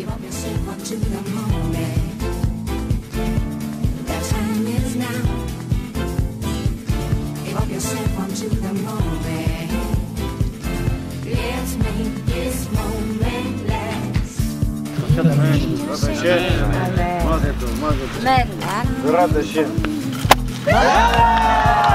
Give up yourself unto the moment. The time is now. Give up yourself unto the moment. Let's make this moment last. Amen. Amen.